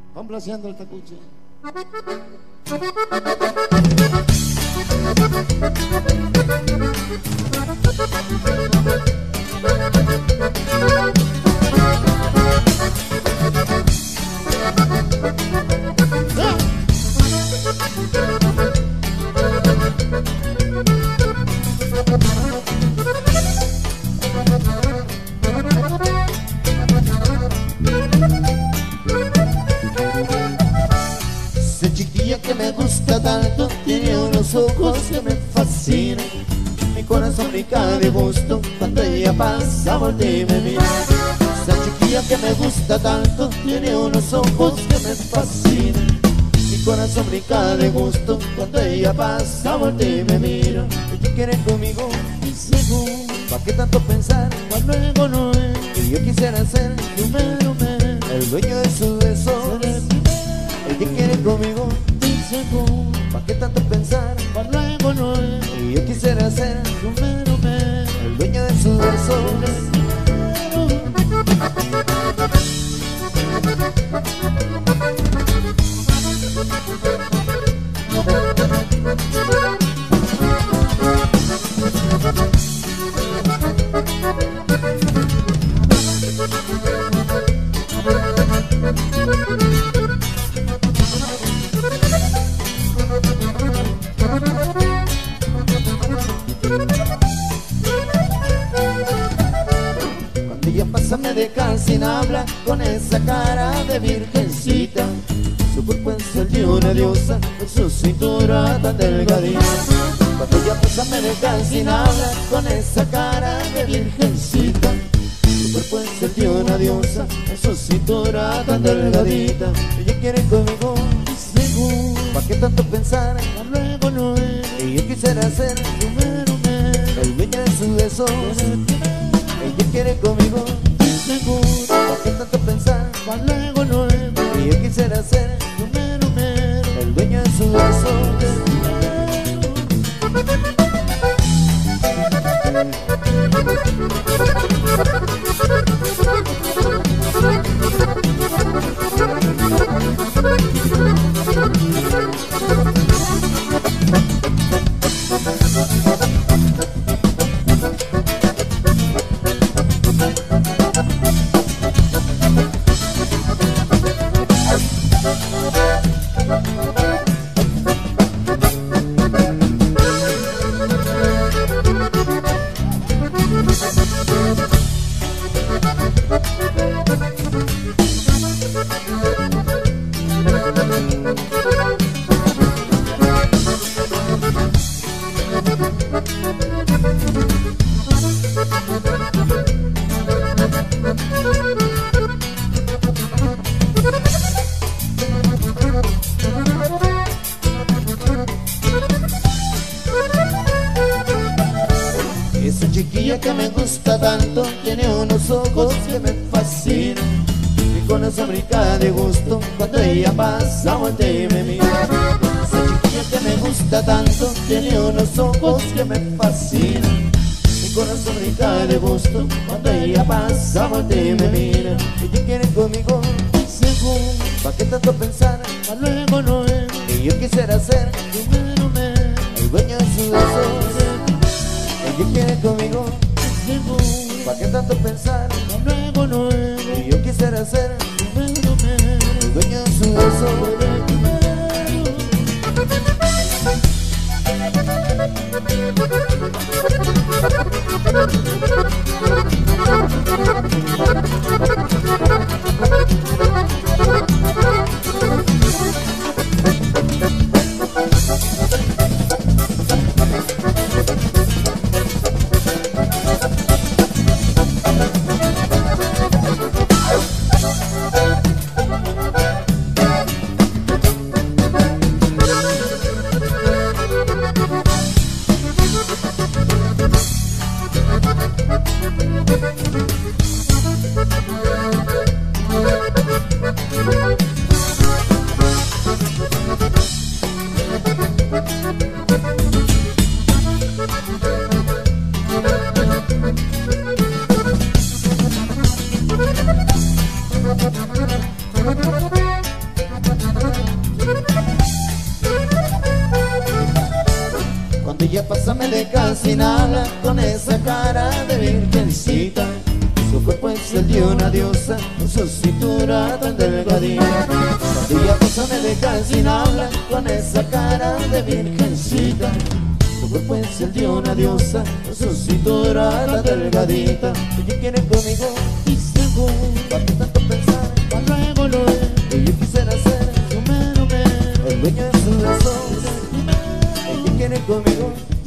complaciendo el tacuche. Esa chiquilla que me gusta tanto tiene unos ojos que me fascinan. Mi corazón brinca de gusto cuando ella pasa, voltea y me mira. Esa chiquilla que me gusta tanto tiene unos ojos que me fascinan. Mi corazón brinca de gusto cuando ella pasa, voltea y me mira. Ella quiere conmigo y según, ¿pa' qué tanto pensar? Pues luego no es que yo quisiera ser número uno, el dueño de sus besos. Ella quiere conmigo y según, ¿pa' qué tanto pensar? Pues luego no es que yo quisiera ser número uno, el dueño de sus besos. Cuando ella pasa me deja sin hablar con esa cara de virgencita. Su cuerpo es el de una diosa con su cintura tan delgadita. Cuando ella pasa me deja sin hablar con esa cara de virgencita. Su cuerpo es el de una diosa con su cintura tan delgadita. Ella quiere conmigo y según, ¿pa' qué tanto pensar? Luego no es que yo quisiera ser número uno, el dueño de sus besos. Ella quiere conmigo y seguro, ¿pa' qué tanto pensar? Pues luego no es que yo quisiera ser número uno, el dueño de sus besos. Esa chiquilla que me gusta tanto tiene unos ojos que me fascinan. Mi corazón brinca de gusto cuando ella pasa, voltea y me mira. Esa chiquilla que me gusta tanto tiene unos ojos que me fascinan. Mi corazón brinca de gusto cuando ella pasa, voltea y me mira. Ella quiere conmigo según, ¿pa' qué tanto pensar? Pues luego no es que yo quisiera ser número uno, el dueño de sus besos. Ella quiere conmigo según, ¿pa' qué tanto pensar? Pues luego no es que yo quisiera ser número uno, el dueño de sus besos. Patilla, pásame de calcinala con esa cara de virgencita. Su cuerpo es el de una diosa, con su cintura tan delgadita. Patilla, pásame de calcinala con esa cara de virgencita. Su cuerpo es el de una diosa, con su cintura tan delgadita. Ella quiere conmigo y según, ¿para qué tanto pensar? Para luego lo es. Y yo quisiera ser su mero el dueño de sus besos. Ella quiere conmigo